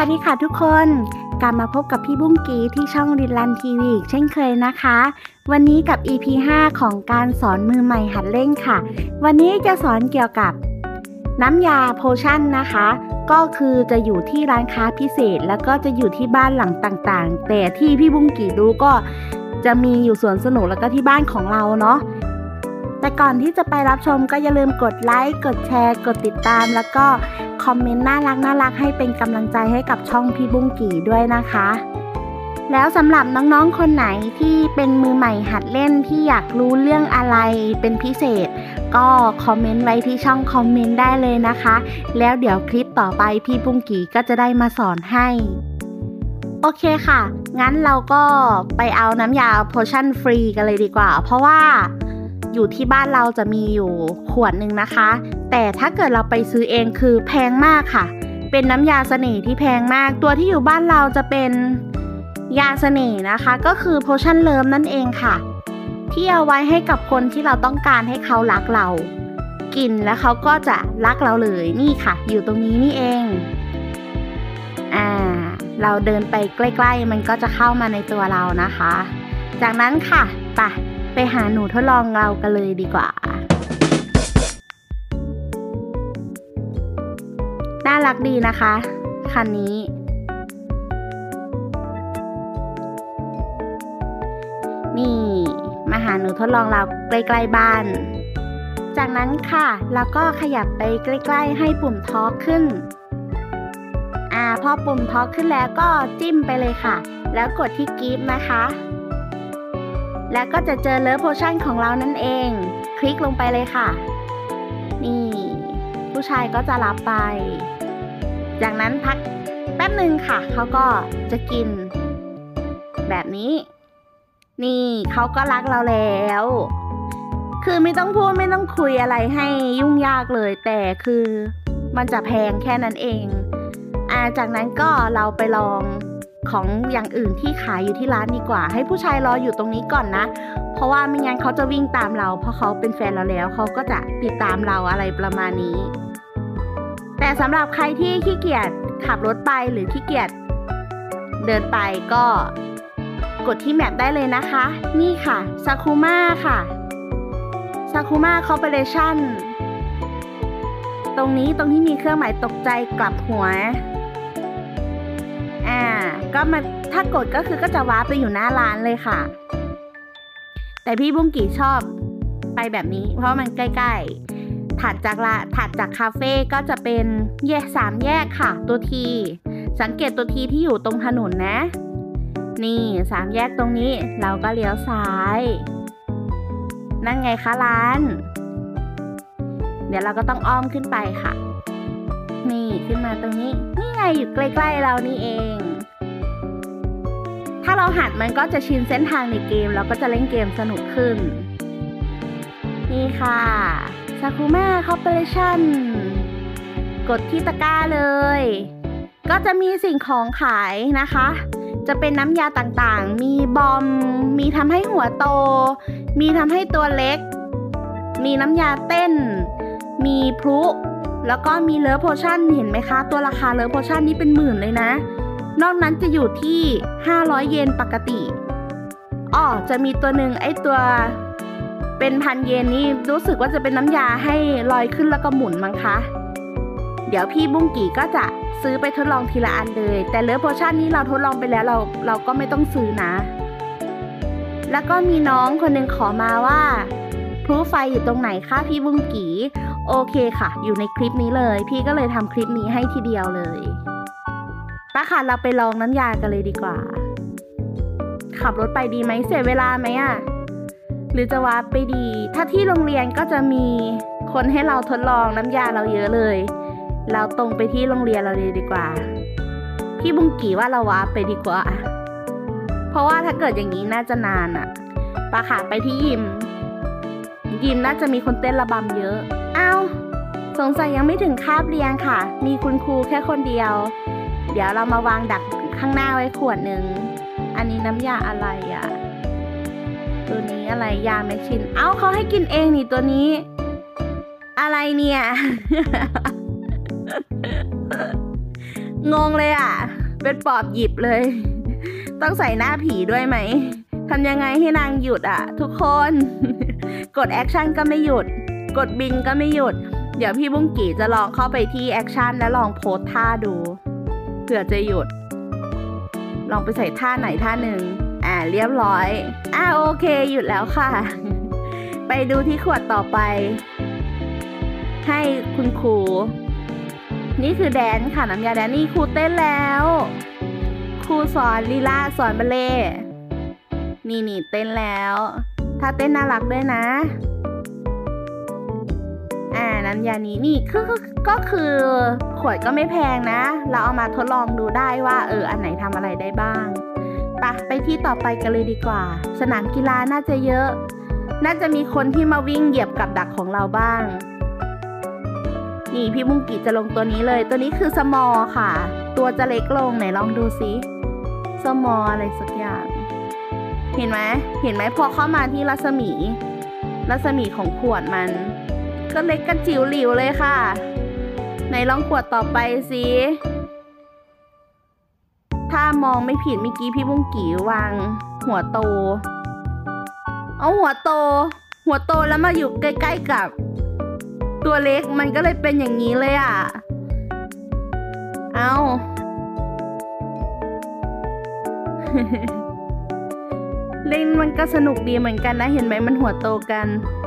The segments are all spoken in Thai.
วัสดีค่ะทุกคนกลับมาพบกับพี่บุ้งกีที่ช่องรินลันทีวีอีกเช่นเคยนะคะวันนี้กับ EP 5 ของการสอนมือใหม่หัดเล่นค่ะวันนี้จะสอนเกี่ยวกับน้ำยาโพชั่นนะคะก็คือจะอยู่ที่ร้านค้าพิเศษแล้วก็จะอยู่ที่บ้านหลังต่างๆแต่ที่พี่บุ้งกีรู้ก็จะมีอยู่สวนสนุกแล้วก็ที่บ้านของเราเนาะแต่ก่อนที่จะไปรับชมก็อย่าลืมกดไลค์กดแชร์กดติดตามแล้วก็คอมเมนต์น่ารักให้เป็นกำลังใจให้กับช่องพี่บุ้งกี่ด้วยนะคะแล้วสำหรับน้องๆคนไหนที่เป็นมือใหม่หัดเล่นที่อยากรู้เรื่องอะไรเป็นพิเศษก็คอมเมนต์ไว้ที่ช่องคอมเมนต์ได้เลยนะคะแล้วเดี๋ยวคลิปต่อไปพี่บุ้งกี่ก็จะได้มาสอนให้โอเคค่ะงั้นเราก็ไปเอาน้ำยาโพชั่นฟรีกันเลยดีกว่าเพราะว่าอยู่ที่บ้านเราจะมีอยู่ขวดหนึ่งนะคะแต่ถ้าเกิดเราไปซื้อเองคือแพงมากค่ะเป็นน้ำยาเสน่ห์ที่แพงมากตัวที่อยู่บ้านเราจะเป็นยาเสน่ห์นะคะก็คือโพชั่นเลิฟนั่นเองค่ะที่เอาไว้ให้กับคนที่เราต้องการให้เขารักเรากินแล้วเขาก็จะรักเราเลยนี่ค่ะอยู่ตรงนี้นี่เองเราเดินไปใกล้ๆมันก็จะเข้ามาในตัวเรานะคะจากนั้นค่ะไปหาหนูทดลองเรากันเลยดีกว่าน่ารักดีนะคะคันนี้นี่มาหาหนูทดลองเราใกล้ๆบ้านจากนั้นค่ะเราก็ขยับไปใกล้ๆให้ปุ่มทอล์กขึ้นพอปุ่มทอล์กขึ้นแล้วก็จิ้มไปเลยค่ะแล้วกดที่กิฟต์นะคะแล้วก็จะเจอเลิฟโพชั่นของเรานั่นเองคลิกลงไปเลยค่ะนี่ผู้ชายก็จะรับไปจากนั้นพักแป๊บหนึ่งค่ะเขาก็จะกินแบบนี้นี่เขาก็รักเราแล้วคือไม่ต้องพูดไม่ต้องคุยอะไรให้ยุ่งยากเลยแต่คือมันจะแพงแค่นั้นเองจากนั้นก็เราไปลองของอย่างอื่นที่ขายอยู่ที่ร้านดีกว่าให้ผู้ชายรออยู่ตรงนี้ก่อนนะเพราะว่าไม่งั้นเขาจะวิ่งตามเราเพราะเขาเป็นแฟนเราแล้วเขาก็จะติดตามเราอะไรประมาณนี้แต่สำหรับใครที่ขี้เกียจขับรถไปหรือขี้เกียจเดินไปก็กดที่แมปได้เลยนะคะนี่ค่ะซากุมาค่ะซากุมาคอร์ปอเรชั่นตรงที่มีเครื่องหมายตกใจกลับหัวก็มาถ้ากดก็คือก็จะวาร์ปไปอยู่หน้าร้านเลยค่ะแต่พี่บุ้งกี่ชอบไปแบบนี้เพราะมันใกล้ๆถัดจากคาเฟ่ก็จะเป็น3 แยกค่ะตัวทีสังเกตตัวทีที่อยู่ตรงถนนนะนี่3 แยกตรงนี้เราก็เลี้ยวซ้ายนั่นไงคะร้านเดี๋ยวเราก็ต้องอ้อมขึ้นไปค่ะนี่ขึ้นมาตรงนี้นี่ไงอยู่ใกล้ๆเรานี่เองถ้าเราหัดมันก็จะชินเส้นทางในเกมแล้วก็จะเล่นเกมสนุกขึ้นนี่ค่ะซากุมาคอร์ปอเรชั่นกดที่ตะกร้าเลยก็จะมีสิ่งของขายนะคะจะเป็นน้ำยาต่างๆมีบอมมีทำให้หัวโตมีทำให้ตัวเล็กมีน้ำยาเต้นมีพลุแล้วก็มีเลิฟโพชั่นเห็นไหมคะตัวราคาเลิฟโพชั่นนี่เป็นหมื่นเลยนะนอกนั้นจะอยู่ที่500 เยนปกติจะมีตัวหนึ่งไอตัวเป็น1,000 เยนนี่รู้สึกว่าจะเป็นน้ำยาให้ลอยขึ้นแล้วก็หมุนมั้งคะเดี๋ยวพี่บุ้งกี่ก็จะซื้อไปทดลองทีละอันเลยแต่เลิฟโพชั่นนี้เราทดลองไปแล้วเราก็ไม่ต้องซื้อนะแล้วก็มีน้องคนหนึ่งขอมาว่าพลุไฟอยู่ตรงไหนคะพี่บุ้งกี่โอเคค่ะอยู่ในคลิปนี้เลยพี่ก็เลยทำคลิปนี้ให้ทีเดียวเลยป้าค่ะเราไปลองน้ำยากันเลยดีกว่าขับรถไปดีไหมเสียเวลาไหมหรือจะวาร์ปไปดีถ้าที่โรงเรียนก็จะมีคนให้เราทดลองน้ำยาเราเยอะเลยเราตรงไปที่โรงเรียนเราเลยดีกว่าพี่บุ้งกี่ว่าเราวาร์ปไปดีกว่าเพราะว่าถ้าเกิดอย่างนี้น่าจะนานป้าค่ะไปที่ยิมน่าจะมีคนเต้นระบำเยอะสงสัยยังไม่ถึงคาบเรียนค่ะมีคุณครูแค่คนเดียวเดี๋ยวเรามาวางดักข้างหน้าไว้ขวดหนึ่งอันนี้น้ำยาอะไรตัวนี้อะไรยาแมชชินเขาให้กินเองนี่ตัวนี้อะไรเนี่ยงงเลยอ่ะเป็นปอบหยิบเลยต้องใส่หน้าผีด้วยไหมทำยังไงให้นางหยุดอ่ะทุกคนกดแอคชั่นก็ไม่หยุดกดบินก็ไม่หยุดเดี๋ยวพี่บุ้งกี่จะลองเข้าไปที่แอคชั่นแล้วลองโพสท่าดูเผื่อจะหยุดลองไปใส่ท่าไหนท่าหนึ่งเรียบร้อยโอเคหยุดแล้วค่ะไปดูที่ขวดต่อไปให้คุณครูนี่คือแดนค่ะน้ำยาแดนนี่ครูเต้นแล้วครูสอนลีลาสอนบัลเล่นี่เต้นแล้วถ้าเต้นน่ารักด้วยนะน้ำยานี้นี่ก็คือขวดก็ไม่แพงนะเราเอามาทดลองดูได้ว่าอันไหนทำอะไรได้บ้างไปที่ต่อไปกันเลยดีกว่าสนามกีฬาน่าจะเยอะน่าจะมีคนที่มาวิ่งเหยียบกับดักของเราบ้างนี่พี่บุ้งกีจะลงตัวนี้เลยตัวนี้คือสมอค่ะตัวจะเล็กลงไหนลองดูซิสมออะไรสักอย่างเห็นไหมพอเข้ามาที่รัศมีของขวดมันก็เล็กกระจิ๋วหลิวเลยค่ะไหนลองขวดต่อไปสิถ้ามองไม่ผิดเมื่อกี้พี่บุ้งกีวางหัวโตเอาหัวโตแล้วมาอยู่ใกล้ๆกับตัวเล็กมันก็เลยเป็นอย่างนี้เลยอ่ะเล่นมันก็สนุกดีเหมือนกันนะเห็นไหมมันหัวโตกัน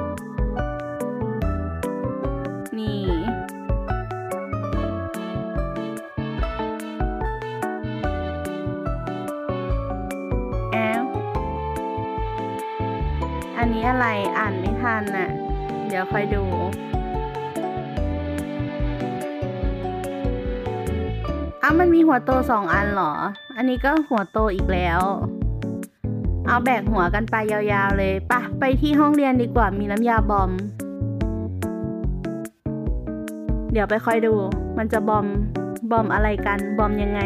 นี่อันนี้อะไรอ่านไม่ทันน่ะเดี๋ยวค่อยดูมันมีหัวโต2 อันเหรออันนี้ก็หัวโตอีกแล้วเอาแบกหัวกันไปยาวๆเลยไปที่ห้องเรียนดีกว่ามีน้ำยาบอมเดี๋ยวไปคอยดูมันจะบอมอะไรกันบอมยังไง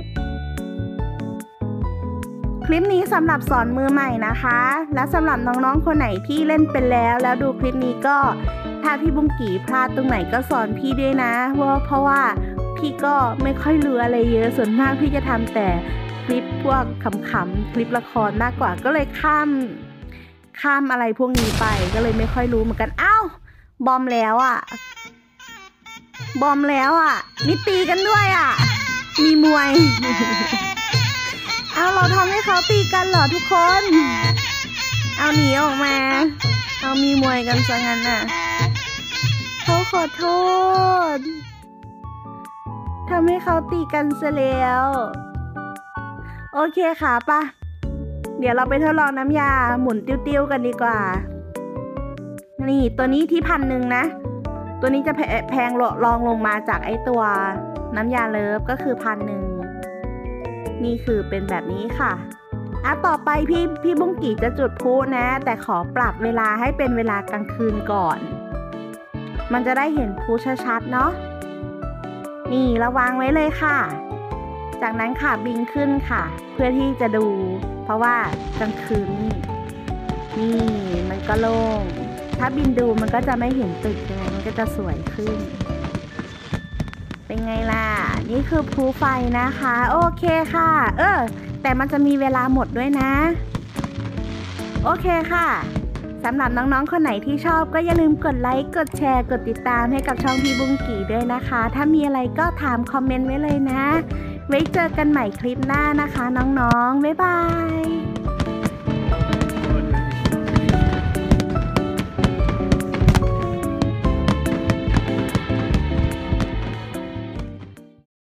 คลิปนี้สำหรับสอนมือใหม่นะคะและสำหรับน้องๆคนไหนที่เล่นเป็นแล้วดูคลิปนี้ก็ถ้าพี่บุ้งกี่พลาดตรงไหนก็สอนพี่ด้วยนะเพราะว่าพี่ก็ไม่ค่อยรู้อะไรเยอะส่วนมากพี่จะทำแต่คลิปพวกขำๆคลิปละครมากกว่าก็เลยข้ามอะไรพวกนี้ไปก็เลยไม่ค่อยรู้เหมือนกันบอมแล้วอ่ะนี่ตีกันด้วยอ่ะมีมวยเราทำให้เขาตีกันเหรอทุกคนหนีออกมามีมวยกันซะงั้นน่ะเขาขอโทษทำให้เขาตีกันซะแล้วโอเคค่ะเดี๋ยวเราไปทดลองน้ำยาหมุนติ้วๆกันดีกว่านี่ตัวนี้ที่1,000นะตัวนี้จะแพงรองลงมาจากไอตัวน้ำยาเลิฟก็คือ1,000นี่คือเป็นแบบนี้ค่ะต่อไปพี่บุ้งกี่จะจุดพลุนะแต่ขอปรับเวลาให้เป็นเวลากลางคืนก่อนมันจะได้เห็นพลุชัดๆเนาะนี่ระวังไว้เลยค่ะจากนั้นค่ะบินขึ้นค่ะเพื่อที่จะดูเพราะว่ากลางคืนนี่มันก็โล่งถ้าบินดูมันก็จะไม่เห็นตึกเลยมันก็จะสวยขึ้นเป็นไงล่ะนี่คือพลุไฟนะคะโอเคค่ะแต่มันจะมีเวลาหมดด้วยนะโอเคค่ะสำหรับน้องๆคนไหนที่ชอบก็อย่าลืมกดไลค์กดแชร์กดติดตามให้กับช่องพี่บุ้งกี่ด้วยนะคะถ้ามีอะไรก็ถามคอมเมนต์ไว้เลยนะไว้เจอกันใหม่คลิปหน้านะคะน้องๆบ๊ายบาย